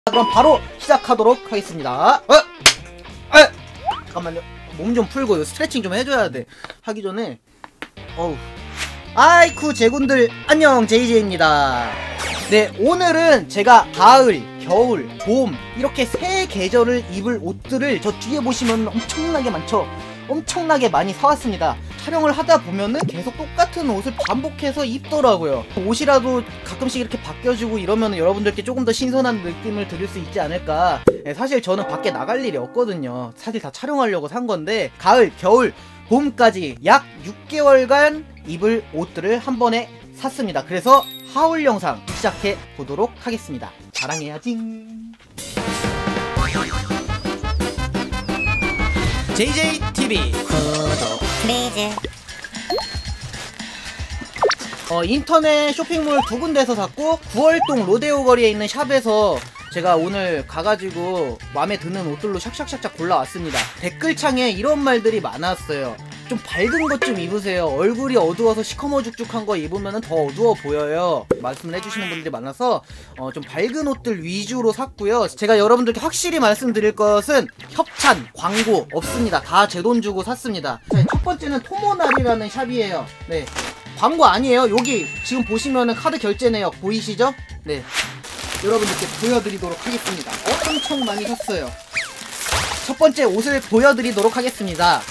그럼 바로 시작하도록 하겠습니다. 잠깐만요. 몸 좀 풀고 이거 스트레칭 좀 해줘야 돼. 하기 전에 아이쿠 제군들 안녕, JJ입니다. 네, 오늘은 제가 가을, 겨울, 봄 이렇게 세 계절을 입을 옷들을 저 뒤에 보시면 엄청나게 많죠? 엄청나게 많이 사왔습니다. 촬영을 하다 보면은 계속 똑같은 옷을 반복해서 입더라고요. 옷이라도 가끔씩 이렇게 바뀌어주고 이러면 여러분들께 조금 더 신선한 느낌을 드릴 수 있지 않을까. 네, 사실 저는 밖에 나갈 일이 없거든요. 사실 다 촬영하려고 산 건데 가을, 겨울, 봄까지 약 6개월간 입을 옷들을 한 번에 샀습니다. 그래서 하울 영상 시작해 보도록 하겠습니다. 자랑해야지. JJTV 구독 플리즈. 인터넷 쇼핑몰 두 군데에서 샀고 9월동 로데오 거리에 있는 샵에서 제가 오늘 가가지고 마음에 드는 옷들로 샥샥샥샥 골라왔습니다. 댓글창에 이런 말들이 많았어요. 좀 밝은 것 좀 입으세요. 얼굴이 어두워서 시커머죽죽한 거 입으면 더 어두워 보여요. 말씀을 해주시는 분들이 많아서 좀 밝은 옷들 위주로 샀고요. 제가 여러분들께 확실히 말씀드릴 것은 협찬, 광고 없습니다. 다 제 돈 주고 샀습니다. 첫 번째는 토모나리라는 샵이에요. 네, 광고 아니에요. 여기 지금 보시면은 카드 결제 내역 보이시죠? 네, 여러분들께 보여드리도록 하겠습니다. 엄청 많이 샀어요. 첫 번째 옷을 보여드리도록 하겠습니다.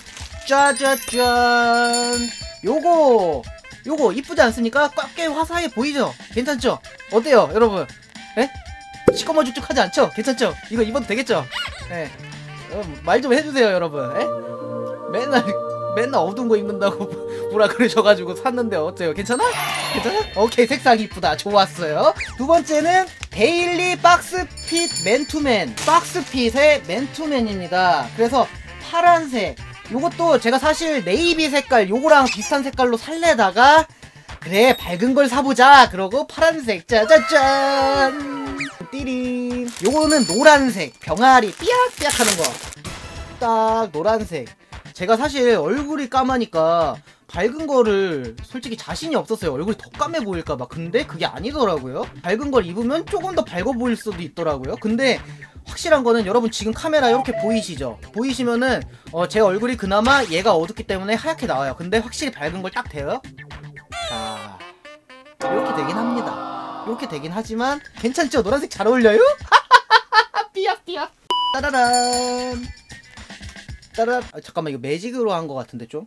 짜자잔. 요거 이쁘지 않습니까? 꽤 화사해 보이죠? 괜찮죠? 어때요 여러분? 에? 시커머죽죽하지 않죠? 괜찮죠? 이거 입어도 되겠죠? 예. 말 좀 해주세요 여러분. 에? 맨날 어두운 거 입는다고 뭐라 그러셔가지고 샀는데 어때요? 괜찮아? 괜찮아? 오케이, 색상 이쁘다. 좋았어요. 두 번째는 데일리 박스핏 맨투맨. 박스핏의 맨투맨입니다. 그래서 파란색. 요것도 제가 사실 네이비 색깔 요거랑 비슷한 색깔로 살래다가 그래 밝은 걸 사보자 그러고 파란색 짜자잔 띠링. 요거는 노란색 병아리 삐약삐약 하는 거 딱 노란색. 제가 사실 얼굴이 까마니까 밝은 거를 솔직히 자신이 없었어요. 얼굴이 더 까매 보일까봐. 근데 그게 아니더라고요. 밝은 걸 입으면 조금 더 밝아 보일 수도 있더라고요. 근데 확실한 거는 여러분 지금 카메라 이렇게 보이시죠? 보이시면은 제 얼굴이 그나마 얘가 어둡기 때문에 하얗게 나와요. 근데 확실히 밝은 걸 딱 대요. 자, 이렇게 되긴 합니다. 이렇게 되긴 하지만 괜찮죠? 노란색 잘 어울려요? 삐약삐약. 따라란 따라. 잠깐만, 이거 매직으로 한 거 같은데 좀?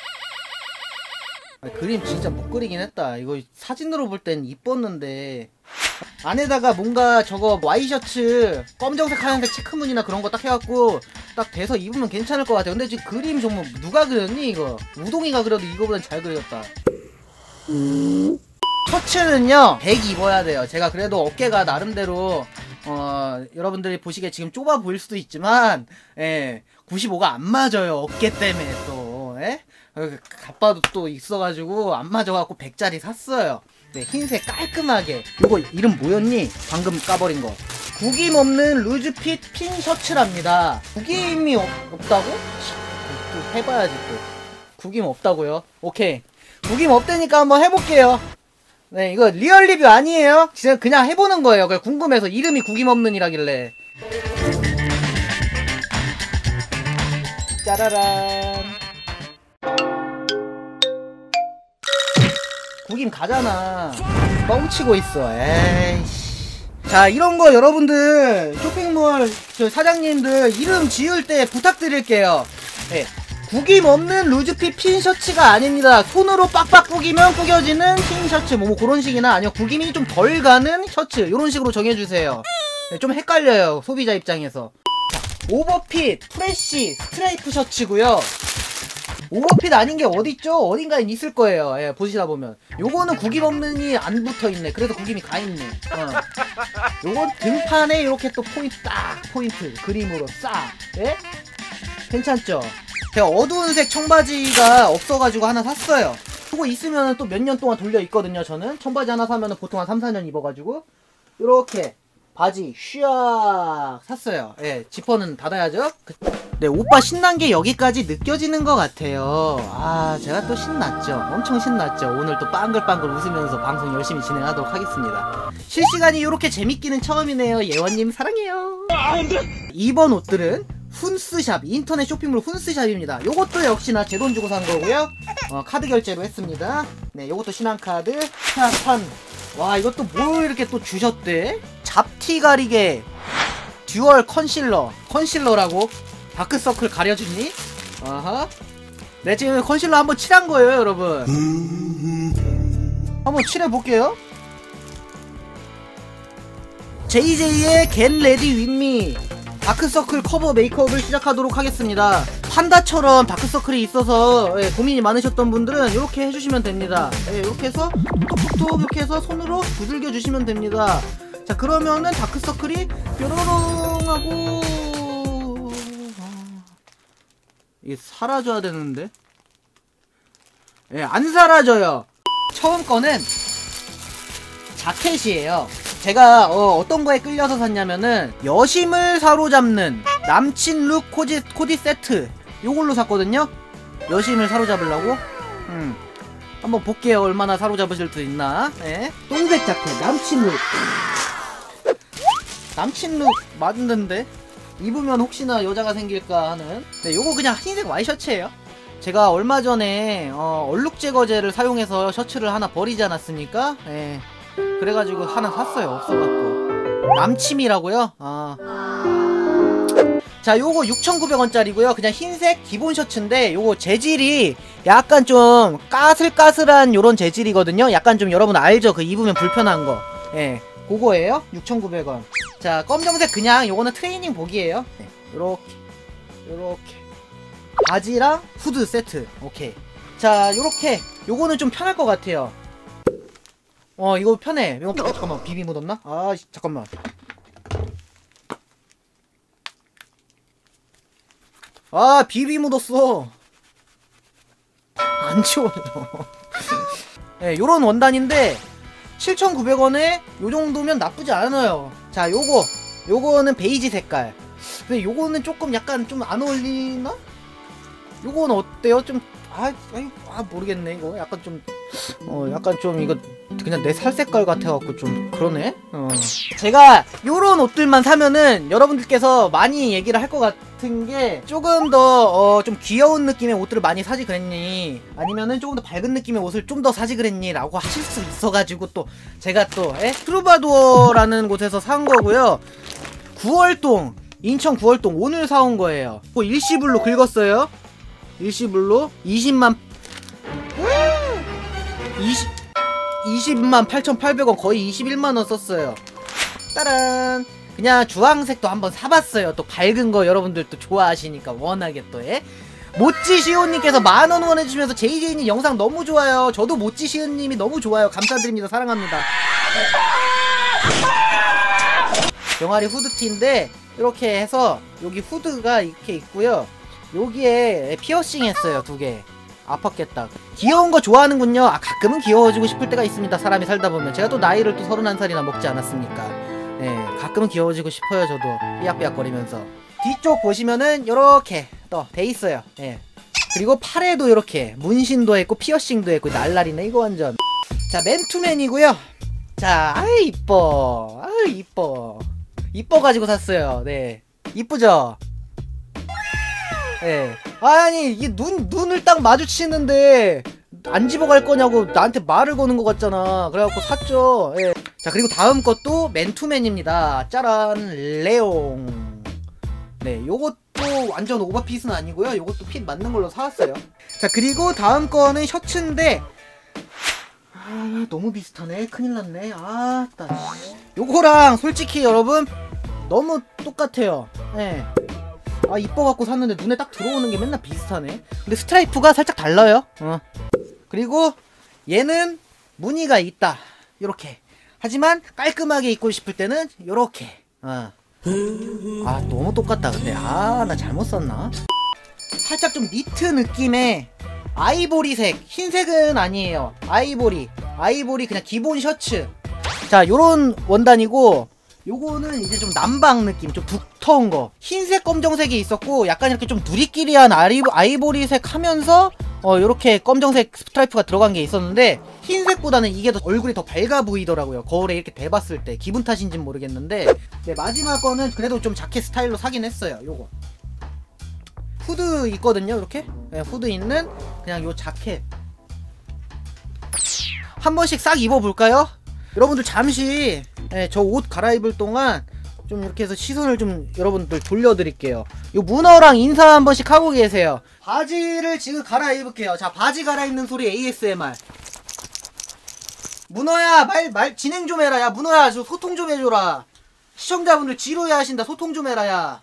그림 진짜 못 그리긴 했다. 이거 사진으로 볼 땐 이뻤는데 안에다가 뭔가 저거 와이셔츠 검정색 하얀색 체크무늬나 그런 거 딱 해갖고 딱 대서 입으면 괜찮을 것 같아요. 근데 지금 그림 정말 누가 그렸니 이거? 우동이가 그려도 이거보단 잘 그렸다. 셔츠는요 100 입어야 돼요. 제가 그래도 어깨가 나름대로 여러분들이 보시기에 지금 좁아 보일 수도 있지만 95가 안 맞아요. 어깨 때문에 또 가빠도 또 있어가지고 안 맞아갖고 100짜리 샀어요. 네, 흰색 깔끔하게. 요거 이름 뭐였니? 방금 까버린 거. 구김 없는 루즈핏 핀 셔츠랍니다. 구김이 없다고? 또 해봐야지 또. 구김 없다고요? 오케이. 구김 없다니까 한번 해볼게요. 네, 이거 리얼 리뷰 아니에요. 진짜 그냥 해보는 거예요. 그냥 궁금해서. 이름이 구김 없는 이라길래. 짜라란. 구김 가잖아. 뻥치고 있어. 에이씨. 자, 이런 거 여러분들 쇼핑몰 저 사장님들 이름 지을 때 부탁드릴게요. 네, 구김 없는 루즈핏 핀 셔츠가 아닙니다. 손으로 빡빡 구기면 구겨지는 핀 셔츠 뭐 그런 식이나 아니면 구김이 좀 덜 가는 셔츠 이런 식으로 정해주세요. 네, 좀 헷갈려요 소비자 입장에서. 자, 오버핏 프레쉬 스트라이프 셔츠고요. 오버핏 아닌 게 어딨죠? 어딘가에 있을 거예요. 예, 보시다 보면. 요거는 구김 없는이 안 붙어있네. 그래서 구김이 가있네. 요건 등판에 이렇게 또 포인트 그림으로 싹. 예? 괜찮죠? 제가 어두운 색 청바지가 없어가지고 하나 샀어요. 그거 있으면 또 몇 년 동안 돌려 입거든요. 저는 청바지 하나 사면 보통 한 3, 4년 입어가지고 요렇게 바지 슈악 샀어요. 예, 지퍼는 닫아야죠. 네, 오빠 신난 게 여기까지 느껴지는 것 같아요. 아, 제가 또 신났죠. 엄청 신났죠. 오늘 또 빵글빵글 웃으면서 방송 열심히 진행하도록 하겠습니다. 실시간이 이렇게 재밌기는 처음이네요. 예원님 사랑해요. 이번 옷들은 훈스샵, 인터넷 쇼핑몰 훈스샵입니다. 요것도 역시나 제 돈 주고 산 거고요. 카드 결제로 했습니다. 네, 요것도 신한카드 판. 와, 이것도 뭘 이렇게 또 주셨대? 잡티 가리개 듀얼 컨실러라고 다크서클 가려주니? 아하. 네, 지금 컨실러 한번 칠한 거예요, 여러분. 한번 칠해볼게요. JJ의 Get Ready With Me 다크서클 커버 메이크업을 시작하도록 하겠습니다. 판다처럼 다크서클이 있어서 고민이 많으셨던 분들은 이렇게 해주시면 됩니다. 이렇게 해서 톡톡톡 이렇게 해서 손으로 두들겨 주시면 됩니다. 자, 그러면은 다크서클이 뾰로롱 하고 이게 사라져야 되는데 안 사라져요. 처음 거는 자켓이에요. 제가 어떤 거에 끌려서 샀냐면은 여심을 사로잡는 남친 룩 코디 세트 요걸로 샀거든요. 여심을 사로잡으려고. 한번 볼게요. 얼마나 사로잡으실 수 있나. 네. 똥색 자켓 남친 룩 맞는데 입으면 혹시나 여자가 생길까 하는. 네, 요거 그냥 흰색 와이셔츠예요. 제가 얼마 전에 얼룩 제거제를 사용해서 셔츠를 하나 버리지 않았습니까? 네. 그래가지고 하나 샀어요. 없어갖고. 남침이라고요? 자, 요거 6,900원짜리고요 그냥 흰색 기본 셔츠인데 요거 재질이 약간 좀 까슬까슬한 요런 재질이거든요. 약간 좀 여러분 알죠? 그 입으면 불편한 거. 예, 그거예요. 6,900원. 자, 검정색 그냥 요거는 트레이닝 복이에요. 네, 요렇게 바지랑 후드 세트. 오케이. 자, 요렇게 요거는 좀 편할 것 같아요. 이거 편해. 이거 잠깐만, 비비 묻었나? 아, 잠깐만. 아, 비비 묻었어. 안 지워져. 네, 요런 원단인데 7,900원에 요 정도면 나쁘지 않아요. 자, 요거는 베이지 색깔. 근데 요거는 조금 약간 좀 안 어울리나? 요거는 어때요? 좀 모르겠네. 이거 약간 좀 이거 그냥 내 살 색깔 같아갖고 좀 그러네. 제가 요런 옷들만 사면은 여러분들께서 많이 얘기를 할 것 같은 게 조금 더 좀 귀여운 느낌의 옷들을 많이 사지 그랬니? 아니면은 조금 더 밝은 느낌의 옷을 좀 더 사지 그랬니? 라고 하실 수 있어가지고 또 제가 또 트루바도어라는 곳에서 산 거고요. 구월동, 인천 구월동 오늘 사온 거예요. 일시불로 긁었어요. 일시불로 20만 8,800원 거의 21만원 썼어요. 따란. 그냥 주황색도 한번 사봤어요. 또 밝은 거 여러분들 또 좋아하시니까 워낙에 또 모찌시오님께서 만원 후원해주시면서 JJ님 영상 너무 좋아요. 저도 모찌시오님이 너무 좋아요. 감사드립니다. 사랑합니다. 병아리 후드티인데 이렇게 해서 여기 후드가 이렇게 있고요. 여기에 피어싱 했어요. 2개. 아팠겠다. 귀여운 거 좋아하는군요. 가끔은 귀여워지고 싶을 때가 있습니다. 사람이 살다 보면. 제가 또 나이를 또 31살이나 먹지 않았습니까? 네, 가끔은 귀여워지고 싶어요. 저도 삐약삐약거리면서. 뒤쪽 보시면은 요렇게 또 돼 있어요. 네. 그리고 팔에도 이렇게 문신도 했고 피어싱도 했고 날라리네 이거 완전. 자, 맨투맨이고요. 자, 아이 이뻐. 아이 이뻐. 이뻐가지고 샀어요. 네, 이쁘죠? 예. 아니, 이게 눈을 딱 마주치는데 안 집어갈 거냐고 나한테 말을 거는 것 같잖아. 그래갖고 샀죠. 예. 자, 그리고 다음 것도 맨투맨입니다. 짜란, 레옹. 네, 요것도 완전 오버핏은 아니고요. 요것도 핏 맞는 걸로 사왔어요. 자, 그리고 다음 거는 셔츠인데 너무 비슷하네. 큰일 났네. 요거랑 솔직히 여러분 너무 똑같아요. 예. 이뻐갖고 샀는데 눈에 딱 들어오는 게 맨날 비슷하네. 근데 스트라이프가 살짝 달라요. 그리고 얘는 무늬가 있다. 요렇게. 하지만 깔끔하게 입고 싶을 때는 요렇게. 너무 똑같다. 근데 나 잘못 썼나? 살짝 좀 니트 느낌의 아이보리색. 흰색은 아니에요. 아이보리 그냥 기본 셔츠. 자, 요런 원단이고 요거는 이제 좀 남방 느낌, 좀 두터운 거. 흰색 검정색이 있었고 약간 이렇게 좀 누리끼리한 아이보리색 하면서 요렇게 검정색 스트라이프가 들어간 게 있었는데, 흰색보다는 이게 더 얼굴이 더 밝아 보이더라고요. 거울에 이렇게 대봤을 때. 기분 탓인지는 모르겠는데. 네, 마지막 거는 그래도 좀 자켓 스타일로 사긴 했어요. 요거 후드 있거든요. 이렇게 네, 후드 있는 그냥 요 자켓 한 번씩 싹 입어볼까요? 여러분들 잠시 네, 저 옷 갈아입을 동안 좀 이렇게 해서 시선을 좀 여러분들 돌려드릴게요. 요 문어랑 인사 한 번씩 하고 계세요. 바지를 지금 갈아입을게요. 자, 바지 갈아입는 소리 ASMR. 문어야, 진행 좀 해라. 야, 문어야, 저 소통 좀 해줘라. 시청자분들 지루해 하신다. 소통 좀 해라, 야.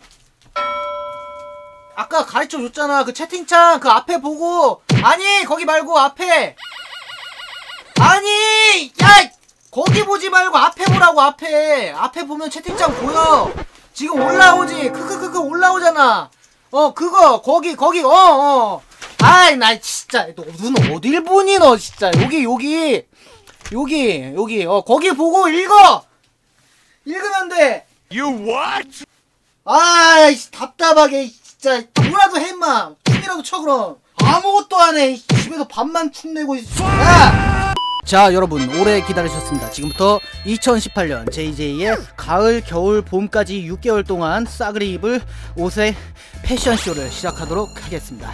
아까 가르쳐 줬잖아. 그 채팅창 그 앞에 보고. 아니, 거기 말고 앞에. 아니, 야! 거기 보지 말고 앞에 보라고. 앞에 보면 채팅창 보여. 지금 올라오지. 크크크크 올라오잖아. 그거 거기 아이 나 진짜 너 눈 어딜 보니 너 진짜. 여기 거기 보고 읽으면 돼. You what? 아이씨 답답하게 진짜. 뭐라도 해 임마. 춤이라도 춰. 그럼 아무것도 안 해. 집에서 밥만 축내고 있어. 야! 자, 여러분 오래 기다리셨습니다. 지금부터 2018년 JJ의 가을, 겨울, 봄까지 6개월 동안 싸그리 입을 옷의 패션쇼를 시작하도록 하겠습니다.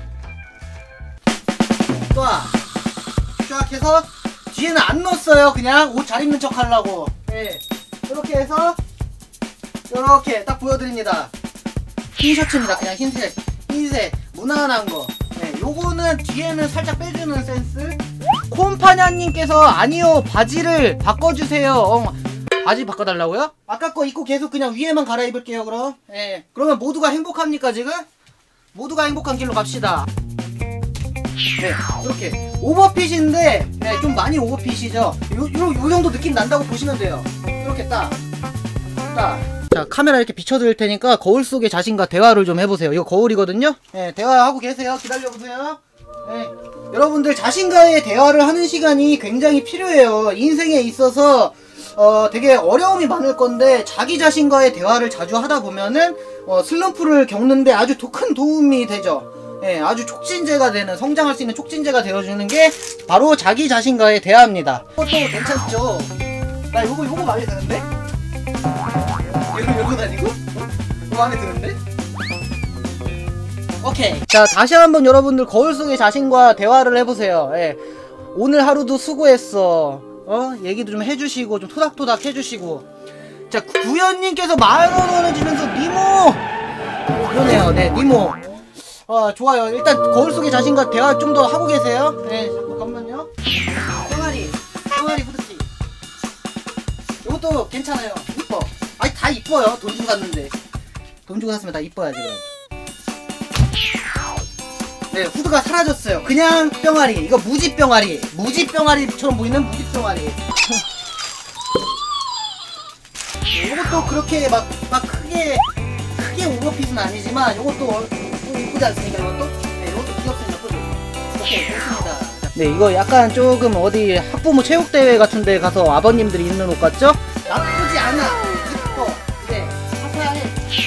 쫙 해서 뒤에는 안 넣었어요. 그냥 옷 잘 입는 척 하려고. 네, 이렇게 해서 이렇게 딱 보여드립니다. 흰 셔츠입니다. 그냥 흰색 무난한 거. 네, 요거는 뒤에는 살짝 빼주는 센스. 콤파냐님께서 아니요 바지를 바꿔주세요. 바지 바꿔달라고요? 아까 거 입고 계속 그냥 위에만 갈아입을게요. 그럼 예. 그러면 모두가 행복합니까 지금? 모두가 행복한 길로 갑시다. 네, 이렇게 오버핏인데 네, 좀 많이 오버핏이죠. 요 정도 느낌 난다고 보시면 돼요. 이렇게 딱. 자, 카메라 이렇게 비춰드릴 테니까 거울 속의 자신과 대화를 좀 해보세요. 이거 거울이거든요. 네, 대화하고 계세요. 기다려보세요. 네, 여러분들 자신과의 대화를 하는 시간이 굉장히 필요해요. 인생에 있어서 되게 어려움이 많을 건데 자기 자신과의 대화를 자주 하다 보면은 슬럼프를 겪는데 아주 큰 도움이 되죠. 예, 아주 촉진제가 되는, 성장할 수 있는 촉진제가 되어주는 게 바로 자기 자신과의 대화입니다. 이것도 괜찮죠? 나 요거 마음에 드는데? 요거 아니고? 이거 마음에 드는데? 오케이. 자, 다시 한번 여러분들 거울 속의 자신과 대화를 해보세요. 예. 오늘 하루도 수고했어. 얘기도 좀 해주시고 좀 토닥토닥 해주시고. 자, 구현님께서 10,000원 보내주면서 니모. 그러네요. 네, 니모. 좋아요. 일단 거울 속의 자신과 대화 좀 더 하고 계세요. 네, 잠깐만요. 병아리 후드티. 이것도 괜찮아요. 이뻐. 아니 다 이뻐요. 돈 주고 샀는데. 돈 주고 샀으면 다 이뻐야지 그럼. 네, 후드가 사라졌어요. 그냥 병아리. 이거 무지병아리처럼 보이는 무지병아리. 이것도 그렇게 막 크게 오버핏은 아니지만 이것도 이쁘지 않습니까? 이것도? 네, 이것도 귀엽습니다. 오케이, 됐습니다. 네, 이거 약간 조금 어디 학부모 체육대회 같은데 가서 아버님들이 입는 옷 같죠? 나쁘지 않아. 이뻐. 네, 화사해.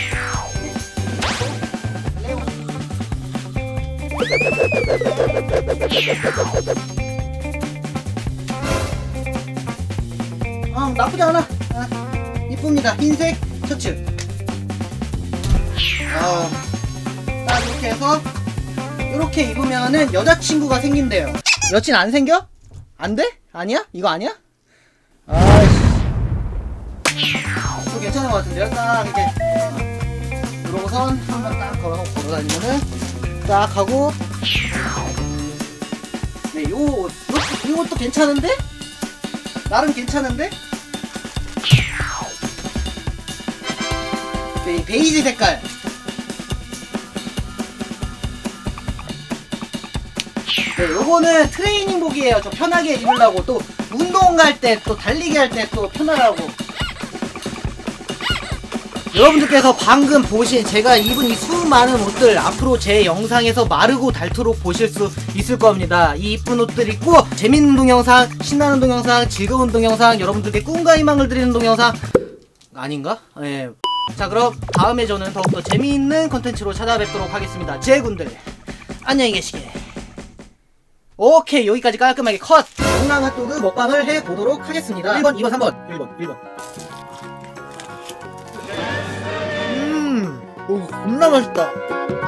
나쁘지 않아. 이쁩니다. 흰색 셔츠. 딱 이렇게 해서 이렇게 입으면은 여자친구가 생긴대요. 여친 안 생겨? 안 돼? 아니야? 이거 아니야? 아이씨. 이거 괜찮은 것 같은데요? 딱 이렇게 이러고선 한번 딱 걸어다니면은 딱 하고. 네, 요것도 괜찮은데? 나름 괜찮은데? 네, 베이지 색깔. 네, 요거는 트레이닝복이에요. 좀 편하게 입으려고, 또 운동 갈 때, 또 달리기 할 때 또 편하라고. 여러분들께서 방금 보신 제가 입은 이 수많은 옷들 앞으로 제 영상에서 마르고 닳도록 보실 수 있을 겁니다. 이 이쁜 옷들 입고 재밌는 동영상, 신나는 동영상, 즐거운 동영상, 여러분들께 꿈과 희망을 드리는 동영상 아닌가? 예. 자, 그럼 다음에 저는 더욱더 재미있는 컨텐츠로 찾아뵙도록 하겠습니다. 제군들 안녕히 계시게. 오케이, 여기까지 깔끔하게 컷! 영랑 핫도그 먹방을 해보도록 하겠습니다. 1번, 2번, 3번. 1번. 오, 겁나 맛있다.